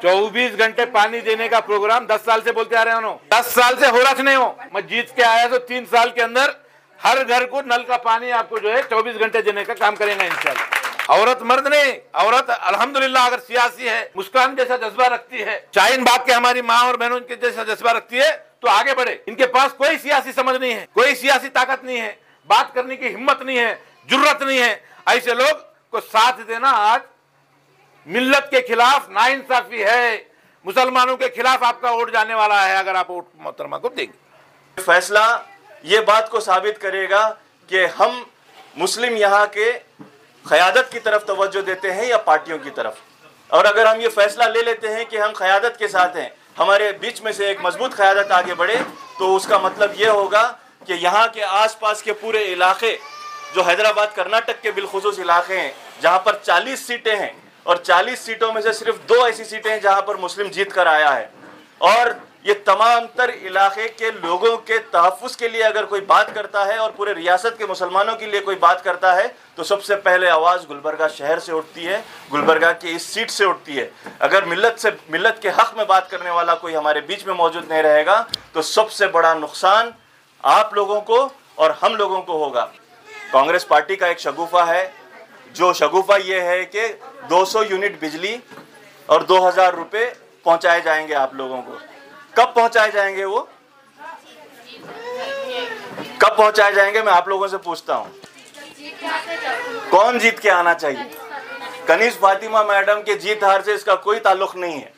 24 घंटे पानी देने का प्रोग्राम 10 साल से बोलते आ रहे हैं। 10 साल से हो रहा नहीं हो। मैं जीत के आया तो 3 साल के अंदर हर घर को नल का पानी आपको जो है 24 घंटे देने का काम करेंगे इंशाल्लाह। औरत मर्द नहीं, औरत अल्हम्दुलिल्लाह अगर सियासी है, मुस्कान जैसा जज्बा रखती है, शाहीन बाग के हमारी माँ और बहनों के जैसा जज्बा रखती है तो आगे बढ़े। इनके पास कोई सियासी समझ नहीं है, कोई सियासी ताकत नहीं है, बात करने की हिम्मत नहीं है, जुर्रत नहीं है। ऐसे लोग को साथ देना आज मिल्लत के खिलाफ नाइंसाफी है। मुसलमानों के खिलाफ आपका वोट जाने वाला है अगर आप वोट मोहतरमा को देंगे। फैसला ये बात को साबित करेगा कि हम मुस्लिम यहाँ के क़यादत की तरफ तवज्जो देते हैं या पार्टियों की तरफ। और अगर हम ये फैसला ले लेते हैं कि हम क़यादत के साथ हैं, हमारे बीच में से एक मजबूत क़यादत आगे बढ़े, तो उसका मतलब ये होगा कि यहाँ के आसपास के पूरे इलाके जो हैदराबाद कर्नाटक के बिलखुसूस इलाके हैं जहाँ पर 40 सीटें हैं और 40 सीटों में से सिर्फ 2 ऐसी सीटें हैं जहाँ पर मुस्लिम जीत कर आया है, और ये तमाम तर इलाके के लोगों के तहफ़्फ़ुज़ के लिए अगर कोई बात करता है और पूरे रियासत के मुसलमानों के लिए कोई बात करता है तो सबसे पहले आवाज़ गुलबर्गा शहर से उठती है, गुलबर्गा की इस सीट से उठती है। अगर मिल्लत के हक़ में बात करने वाला कोई हमारे बीच में मौजूद नहीं रहेगा तो सबसे बड़ा नुकसान आप लोगों को और हम लोगों को होगा। कांग्रेस पार्टी का एक शगुफ़ा है, जो शगुफ़ा ये है कि 200 यूनिट बिजली और 2000 रुपये पहुँचाए जाएंगे आप लोगों को। कब पहुंचाए जाएंगे, वो कब पहुंचाए जाएंगे, मैं आप लोगों से पूछता हूं। कौन जीत के आना चाहिए? कनीज़ फातिमा मैडम के जीत हार से इसका कोई ताल्लुक नहीं है।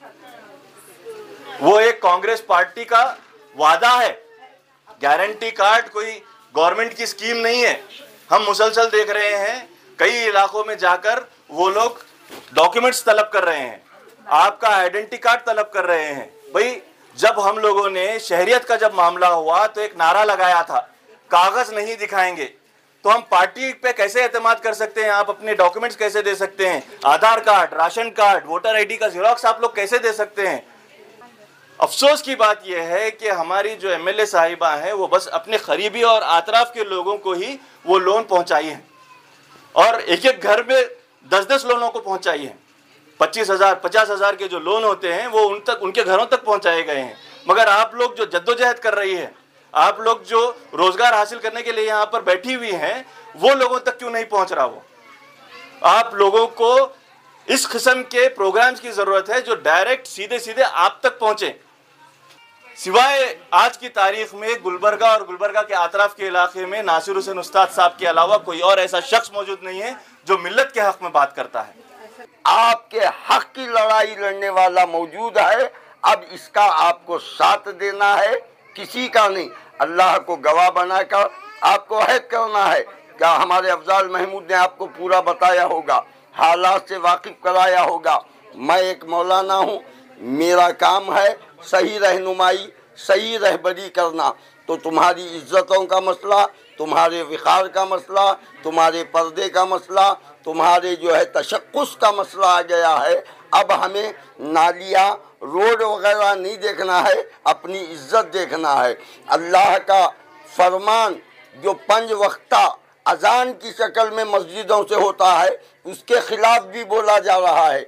वो एक कांग्रेस पार्टी का वादा है, गारंटी कार्ड कोई गवर्नमेंट की स्कीम नहीं है। हम मुसलसल देख रहे हैं कई इलाकों में जाकर वो लोग डॉक्यूमेंट्स तलब कर रहे हैं, आपका आइडेंटिटी कार्ड तलब कर रहे हैं। भाई, जब हम लोगों ने शहरियत का जब मामला हुआ तो एक नारा लगाया था, कागज नहीं दिखाएंगे, तो हम पार्टी पे कैसे एतमाद कर सकते हैं? आप अपने डॉक्यूमेंट्स कैसे दे सकते हैं? Aadhaar card, ration card, voter ID का ज़ेरॉक्स आप लोग कैसे दे सकते हैं? अफसोस की बात यह है कि हमारी जो एमएलए साहिबा हैं वो बस अपने करीबी और आतराफ के लोगों को ही वो लोन पहुंचाई है, और एक एक घर में 10-10 लोगों को पहुंचाई है। 25,000 50,000 के जो लोन होते हैं वो उनके घरों तक पहुंचाए गए हैं। मगर आप लोग जो जद्दोजहद कर रही है, आप लोग जो रोजगार हासिल करने के लिए यहाँ पर बैठी हुई हैं, वो लोगों तक क्यों नहीं पहुंच रहा? वो आप लोगों को इस किस्म के प्रोग्राम्स की जरूरत है जो डायरेक्ट सीधे सीधे आप तक पहुंचे। सिवाय आज की तारीख में गुलबर्गा और गुलबर्गा के आतराफ के इलाके में नासिर हुसैन उस्ताद साहब के अलावा कोई और ऐसा शख्स मौजूद नहीं है जो मिल्लत के हक में बात करता है। आपके हक की लड़ाई लड़ने वाला मौजूद है, अब इसका आपको साथ देना है, किसी का नहीं। अल्लाह को गवाह बनाकर आपको अहद करना है। क्या हमारे अफजाल महमूद ने आपको पूरा बताया होगा, हालात से वाकिफ कराया होगा। मैं एक मौलाना हूँ, मेरा काम है सही रहनुमाई, सही रहबरी करना। तो तुम्हारी इज्जतों का मसला, तुम्हारे विकार का मसला, तुम्हारे पर्दे का मसला, तुम्हारे जो है तशक्कुस का मसला आ गया है। अब हमें नालियाँ, रोड वगैरह नहीं देखना है, अपनी इज्जत देखना है। अल्लाह का फरमान जो 5 वक्ता अजान की शक्ल में मस्जिदों से होता है, उसके खिलाफ भी बोला जा रहा है।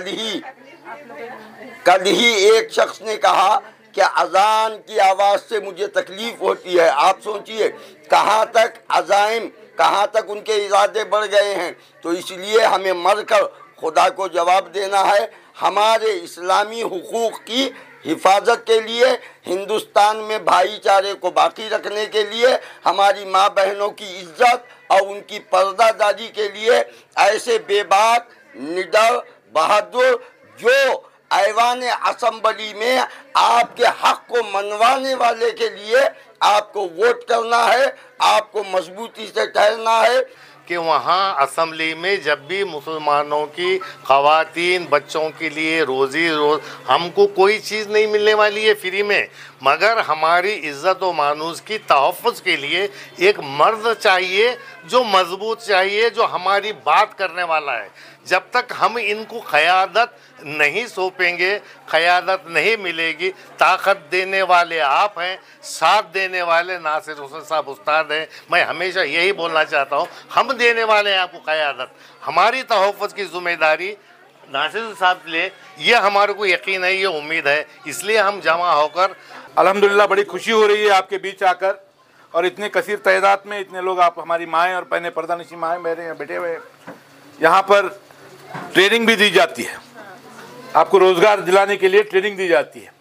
कल ही एक शख्स ने कहा कि अजान की आवाज़ से मुझे तकलीफ़ होती है। आप सोचिए कहाँ तक अज़ाइम, कहाँ तक उनके इरादे बढ़ गए हैं। तो इसलिए हमें मरकर खुदा को जवाब देना है। हमारे इस्लामी हुकूक़ की हिफाजत के लिए, हिंदुस्तान में भाईचारे को बाकी रखने के लिए, हमारी माँ बहनों की इज्जत और उनकी पर्दादारी के लिए ऐसे बेबाक, निडर, बहादुर जो ऐवान असम्बली में आपके हक को मनवाने वाले के लिए आपको वोट करना है, आपको मजबूती से ठहरना है। कि वहाँ असम्बली में जब भी मुसलमानों की ख़वातीन बच्चों के लिए हमको कोई चीज़ नहीं मिलने वाली है फ्री में, मगर हमारी इज़्ज़त व मानूस की तहफ़्फ़ुज़ के लिए एक मर्द चाहिए जो मजबूत चाहिए, जो हमारी बात करने वाला है। जब तक हम इनको क़यादत नहीं सौंपेंगे, क़यादत नहीं मिलेगी। ताकत देने वाले आप हैं, साथ देने वाले नासिर हुसैन साहब उस्ताद हैं। मैं हमेशा यही बोलना चाहता हूँ, हम देने वाले हैं आपको क़यादत। हमारी तहफ़्फ़ुज़ की ज़िम्मेदारी नासिर साहब ले, ये हमारे को यकीन है, ये उम्मीद है, इसलिए हम जमा होकर अल्हम्दुलिल्लाह बड़ी खुशी हो रही है आपके बीच आकर, और इतने कसीर तादाद में इतने लोग, आप हमारी माएँ और बहनें, पर्दानिशी माएँ मेरे यहाँ बैठे हुए। यहाँ पर ट्रेनिंग भी दी जाती है, आपको रोज़गार दिलाने के लिए ट्रेनिंग दी जाती है।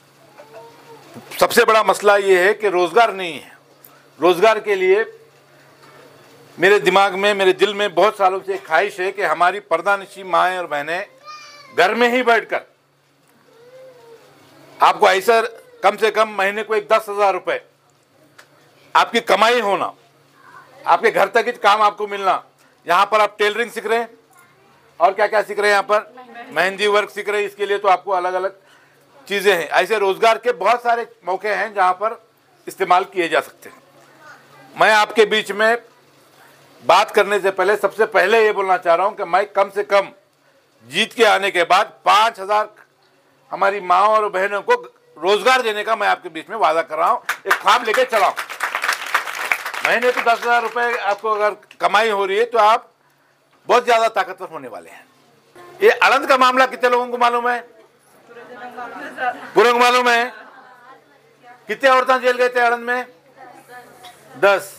सबसे बड़ा मसला ये है कि रोज़गार नहीं है। रोज़गार के लिए मेरे दिमाग में, मेरे दिल में बहुत सालों से एक ख्वाहिश है कि हमारी पर्दानिशी माएँ और बहनें घर में ही बैठकर आपको ऐसा कम से कम महीने को 10,000 रुपये आपकी कमाई होना, आपके घर तक ही काम आपको मिलना। यहाँ पर आप टेलरिंग सीख रहे हैं और क्या क्या सीख रहे हैं, यहाँ पर मेहंदी वर्क सीख रहे हैं, इसके लिए तो आपको अलग अलग चीज़ें हैं। ऐसे रोज़गार के बहुत सारे मौके हैं जहाँ पर इस्तेमाल किए जा सकते हैं। मैं आपके बीच में बात करने से पहले सबसे पहले ये बोलना चाह रहा हूँ कि मैं कम से कम जीत के आने के बाद 5,000 हमारी माँ और बहनों को रोज़गार देने का मैं आपके बीच में वादा कर रहा हूँ, एक ख्वाब लेके चला हूँ। महीने को 10,000 रुपये आपको अगर कमाई हो रही है तो आप बहुत ज़्यादा ताकतवर होने वाले हैं। ये आनंद का मामला कितने लोगों को मालूम है? पूरे को मालूम है? कितने औरतें जेल गए थे आनंद में? 10।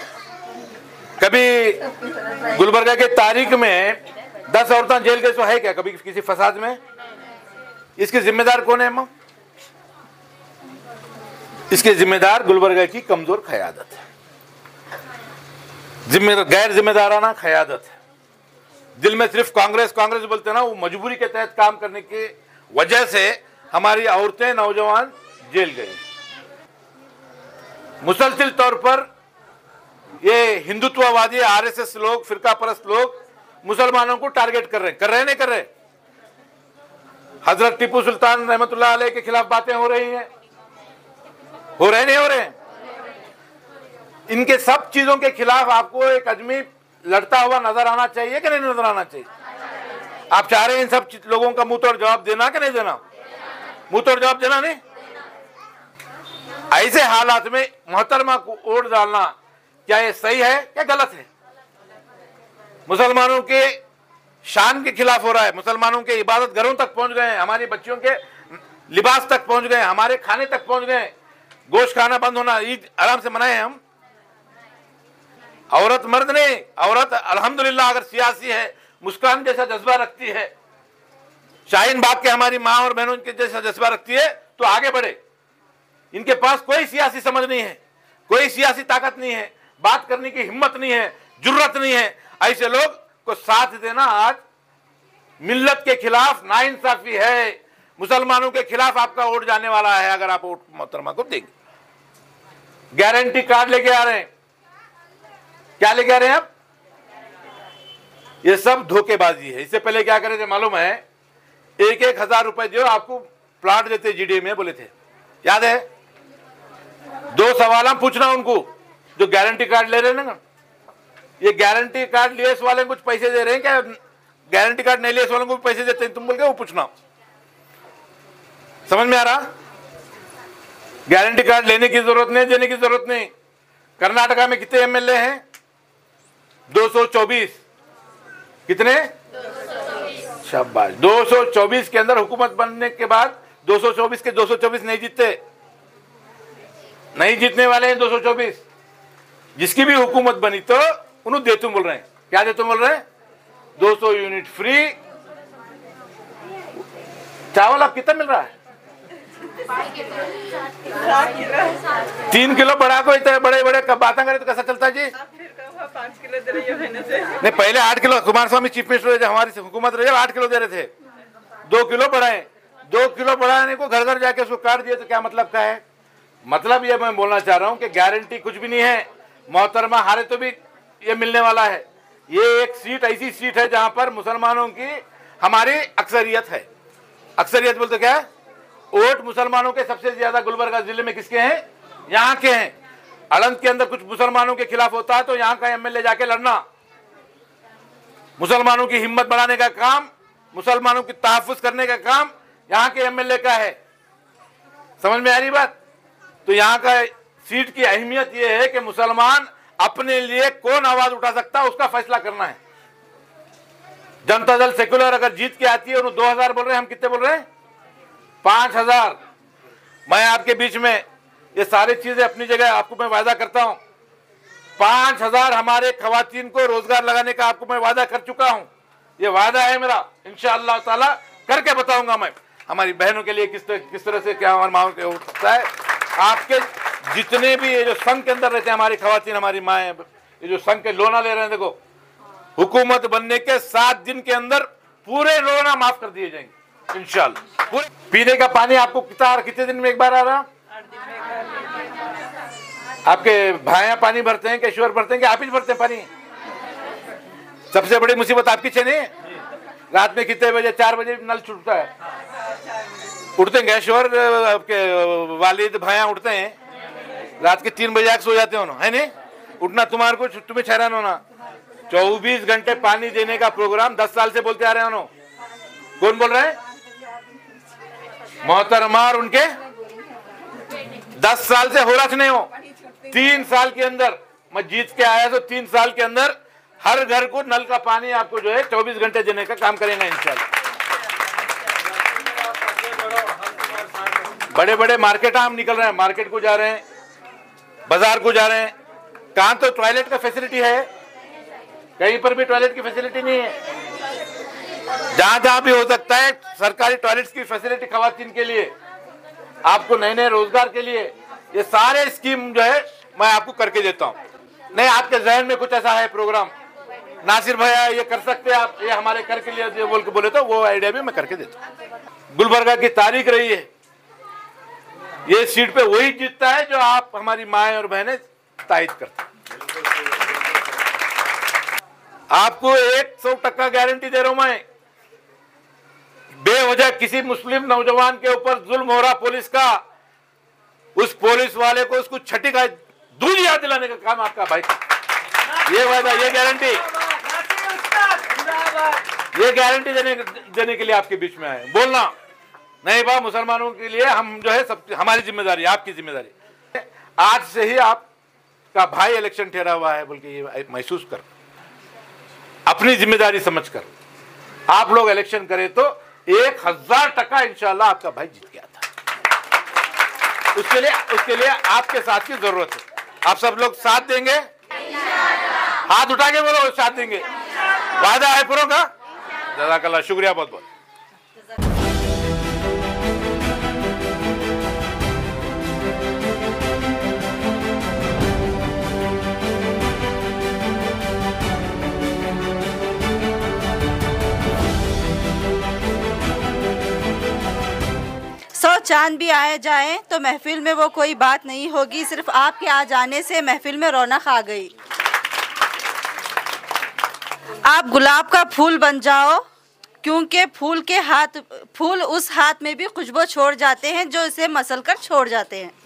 कभी गुलबर्गा के तारीख में 10 औरतें जेल गए तो है क्या कभी किसी फसाद में? इसके जिम्मेदार कौन है? माँ, इसके जिम्मेदार गुलबर्गा की कमजोर क़यादत है, गैर जिम्मेदाराना क़यादत है। दिल में सिर्फ कांग्रेस कांग्रेस बोलते ना, वो मजबूरी के तहत काम करने की वजह से हमारी औरतें, नौजवान जेल गई। मुसलसिल तौर पर ये हिंदुत्ववादी आरएसएस लोग, फिरका परस्त लोग मुसलमानों को टारगेट कर रहे हैं नहीं कर रहे? हजरत टीपू सुल्तान रहमतुल्लाह अलैह के खिलाफ बातें हो रही हैं, हो रहे नहीं हो रहे? इनके सब चीजों के खिलाफ आपको एक आदमी लड़ता हुआ नजर आना चाहिए कि नहीं नजर आना चाहिए? आप चाह रहे हैं इन सब लोगों का मुंह तोड़ जवाब देना कि नहीं देना? मुंह तोड़ जवाब देना नहीं? ऐसे हालात में मोहतरमा को वोट डालना क्या ये सही है क्या गलत है? मुसलमानों के शान के खिलाफ हो रहा है, मुसलमानों के इबादत घरों तक पहुंच गए हैं, हमारी बच्चियों के लिबास तक पहुंच गए, हमारे खाने तक पहुंच गए। गोश्त खाना बंद होना, ईद आराम से मनाए हम। औरत मर्द नहीं, औरत अल्हम्दुलिल्लाह अगर सियासी है, मुस्कान जैसा जज्बा रखती है, शाहीन बाग के हमारी माँ और बहनों के जैसा जज्बा रखती है तो आगे बढ़े। इनके पास कोई सियासी समझ नहीं है, कोई सियासी ताकत नहीं है, बात करने की हिम्मत नहीं है, जुर्रत नहीं है। ऐसे लोग को साथ देना आज मिल्लत के खिलाफ नाइंसाफी है। मुसलमानों के खिलाफ आपका वोट जाने वाला है अगर आप वोट मोहतरमा को देंगे। गारंटी कार्ड लेके आ रहे हैं, क्या लेके आ रहे हैं आप? ये सब धोखेबाजी है। इससे पहले क्या करे थे मालूम है? 1,000 रुपए जो आपको प्लाट देते जीडी में बोले थे, याद है? 2 सवाल पूछना उनको जो गारंटी कार्ड ले रहे हैं ना, ये गारंटी कार्ड लिए वाले कुछ पैसे दे रहे हैं क्या? गारंटी कार्ड नहीं लिए वालों को पैसे देते हैं तुम बोल के वो पूछना। समझ में आ रहा? गारंटी कार्ड लेने की जरूरत नहीं, देने की जरूरत नहीं। कर्नाटका में कितने एमएलए हैं? 224। कितने? शाबाश। 224 के अंदर हुकूमत बनने के बाद 224 के 224 नहीं जीतते, नहीं जीतने वाले हैं 224। जिसकी भी हुकूमत बनी तो उन्होंने देतुम बोल रहे हैं। क्या देतुम बोल रहे हैं? 200 यूनिट फ्री। चावल अब कितना मिल रहा है? 3 किलो बढ़ा को इतने बड़े बड़े बातें करे तो कैसा चलता है जी? 5 किलो दे रही है महीने से। नहीं, पहले 8 kilo Kumaraswamy chief minister जब हमारी हुकूमत रही 8 किलो दे रहे थे, 2 किलो बढ़ाए। 2 किलो बढ़ाने को घर घर जाके उसको काट दिए तो क्या मतलब का है? मतलब ये मैं बोलना चाह रहा हूँ कि गारंटी कुछ भी नहीं है। मोहतरमा हारे तो भी ये मिलने वाला है। ये एक सीट ऐसी सीट है जहां पर मुसलमानों की हमारी अक्सरियत है। अक्सरियत बोलते क्या है? वोट मुसलमानों के सबसे ज्यादा गुलबर्गा जिले में किसके हैं? यहाँ के हैं। अलंद के अंदर कुछ मुसलमानों के खिलाफ होता है तो यहाँ का एमएलए जाके लड़ना, मुसलमानों की हिम्मत बढ़ाने का काम, मुसलमानों की तहफ्फुज़ करने का काम यहाँ के एमएलए का है। समझ में आ रही बात? तो यहाँ का सीट की अहमियत यह है कि मुसलमान अपने लिए कौन आवाज उठा सकता है उसका फैसला करना है। जनता दल सेकुलर अगर जीत के आती है, उन्होंने 2000 बोल रहे हैं, हम कितने बोल रहे हैं? 5000। मैं आपके बीच में ये सारी चीजें अपनी जगह आपको मैं वादा करता हूं। 5000 हमारे खवातीन को रोजगार लगाने का आपको मैं वादा कर चुका हूं। ये वादा है मेरा, इंशाअल्लाह ताला करके बताऊंगा मैं हमारी बहनों के लिए किस तरह से क्या हमारे माओ हो सकता है। आपके जितने भी ये जो संघ के अंदर रहते हैं हमारी खवातीन, हमारी माएँ, ये जो संघ के लोना ले रहे हैं, देखो हुकूमत बनने के 7 दिन के अंदर पूरे लोना माफ कर दिए जाएंगे इंशाअल्लाह। पूरे पीने का पानी आपको कितने दिन में एक बार आ रहा? आपके भाइयां पानी भरते हैं, कैशोर भरते हैं कि आप ही भरते हैं पानी? सबसे बड़ी मुसीबत आपकी छे नहीं? रात में कितने बजे? 4 बजे नल छूटता है, उठते हैं कैशोर, आपके वालिद भाइयां उठते हैं रात के 3 बजे आके सो जाते हो, है नहीं? उठना तुम्हारे को, तुम्हें हैरान होना। 24 घंटे पानी देने का प्रोग्राम 10 साल से बोलते आ रहे हैं। कौन बोल रहे हैं? मोहतरमा, उनके 10 साल से हो रहा नहीं हो। 3 साल के अंदर मैं जीत के आया तो 3 साल के अंदर हर घर को नल का पानी आपको जो है 24 घंटे देने का काम करेंगे इंशाल्लाह। बड़े बड़े मार्केट हम निकल रहे हैं, मार्केट को जा रहे हैं, बाजार को जा रहे हैं, कहां तो टॉयलेट का फैसिलिटी है, कहीं पर भी टॉयलेट की फैसिलिटी नहीं है। जहां जहां भी हो सकता है सरकारी टॉयलेट्स की फैसिलिटी खवातीन के लिए, आपको नए नए रोजगार के लिए, ये सारे स्कीम जो है मैं आपको करके देता हूं। नहीं आपके जहन में कुछ ऐसा है प्रोग्राम, नासिर भैया ये कर सकते हैं आप, ये हमारे कर के लिए बोल के बोले तो वो आइडिया भी मैं करके देता हूं। गुलबर्गा की तारीख रही है, ये सीट पे वही जीतता है जो आप हमारी माएँ और बहनें तायद करते हैं। आपको 100% गारंटी दे रहा हूं मैं, बेवजह किसी मुस्लिम नौजवान के ऊपर जुल्म हो रहा पुलिस का, उस पुलिस वाले को उसको छठी का दूध याद दिलाने का काम आपका भाई। ये वादा, ये गारंटी देने के लिए आपके बीच में आए। बोलना नहीं बा, मुसलमानों के लिए हम जो है सब हमारी जिम्मेदारी, आपकी जिम्मेदारी। आज से ही आपका भाई इलेक्शन ठहरा हुआ है बोल के ये महसूस कर, अपनी जिम्मेदारी समझकर आप लोग इलेक्शन करें तो 1000% इंशाल्लाह आपका भाई जीत के आता है। उसके लिए आपके साथ की जरूरत है। आप सब लोग साथ देंगे? हाथ उठा के बोलो साथ देंगे। वादा है पूरा का? जज़ाकल्लाह, शुक्रिया बहुत बहुत। चांद भी आए जाए तो महफिल में वो कोई बात नहीं होगी, सिर्फ आपके आ जाने से महफिल में रौनक आ गई। आप गुलाब का फूल बन जाओ, क्योंकि फूल उस हाथ में भी खुशबू छोड़ जाते हैं जो इसे मसल कर छोड़ जाते हैं।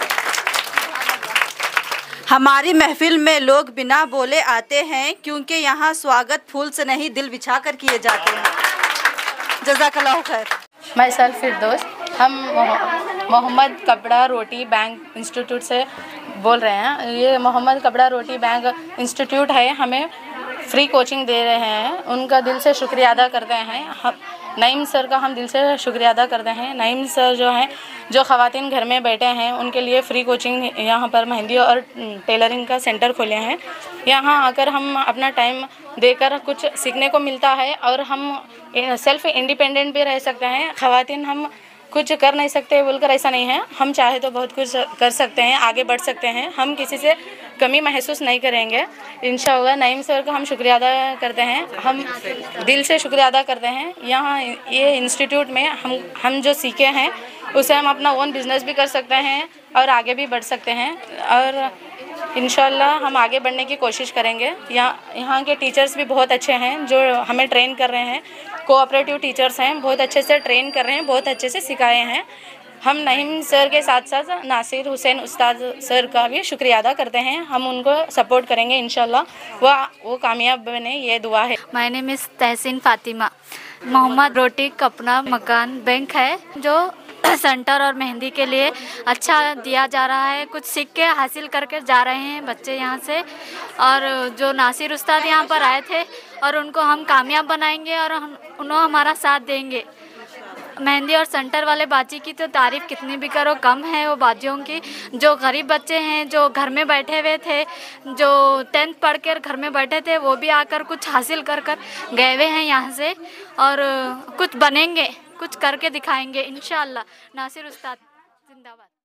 हमारी महफिल में लोग बिना बोले आते हैं, क्योंकि यहाँ स्वागत फूल से नहीं दिल बिछा कर किए जाते हैं। जज़ाकल्लाह खैर। मैं सेल्फ फिरदौस, हम मोहम्मद कपड़ा रोटी बैंक इंस्टीट्यूट से बोल रहे हैं। ये मोहम्मद कपड़ा रोटी बैंक इंस्टीट्यूट है, हमें फ्री कोचिंग दे रहे हैं, उनका दिल से शुक्रिया अदा करते हैं। हम नईम सर का हम दिल से शुक्रिया अदा करते हैं। नईम सर जो हैं, जो ख़वातीन घर में बैठे हैं उनके लिए फ़्री कोचिंग यहाँ पर मेहंदी और टेलरिंग का सेंटर खोले हैं। यहाँ आकर हम अपना टाइम देकर कुछ सीखने को मिलता है और हम सेल्फ इंडिपेंडेंट भी रह सकते हैं। ख़वातीन हम कुछ कर नहीं सकते बोलकर ऐसा नहीं है, हम चाहे तो बहुत कुछ कर सकते हैं, आगे बढ़ सकते हैं, हम किसी से कमी महसूस नहीं करेंगे इंशाअल्लाह। नईम सर का हम शुक्रिया अदा करते हैं, हम दिल से शुक्रिया अदा करते हैं। यहाँ ये इंस्टीट्यूट में हम जो सीखे हैं उसे हम अपना ओन बिज़नेस भी कर सकते हैं और आगे भी बढ़ सकते हैं और इंशाअल्लाह हम आगे बढ़ने की कोशिश करेंगे। यहाँ के टीचर्स भी बहुत अच्छे हैं जो हमें ट्रेन कर रहे हैं, कोऑपरेटिव टीचर्स हैं, बहुत अच्छे से ट्रेन कर रहे हैं, बहुत अच्छे से सिखाए हैं। हम नईम सर के साथ साथ नासिर हुसैन उस्ताद सर का भी शुक्रिया अदा करते हैं, हम उनको सपोर्ट करेंगे इंशाल्लाह, वो कामयाब बने, ये दुआ है। My name is Tahseen Fatima. Mohammad रोटी कपड़ा मकान बैंक है जो सेंटर और मेहंदी के लिए अच्छा दिया जा रहा है। कुछ सीख के हासिल करके जा रहे हैं बच्चे यहाँ से। और जो नासिर उस्ताद यहाँ पर आए थे और उनको हम कामयाब बनाएंगे और उन्होंने हमारा साथ देंगे। मेहंदी और सेंटर वाले बाजी की तो तारीफ़ कितनी भी करो कम है। वो बाजियों की जो गरीब बच्चे हैं जो घर में बैठे हुए थे, जो 10th पढ़ कर घर में बैठे थे, वो भी आकर कुछ हासिल कर गए हुए हैं यहाँ से और कुछ बनेंगे, कुछ करके दिखाएंगे इंशाअल्लाह। नासिर उस्ताद जिंदाबाद।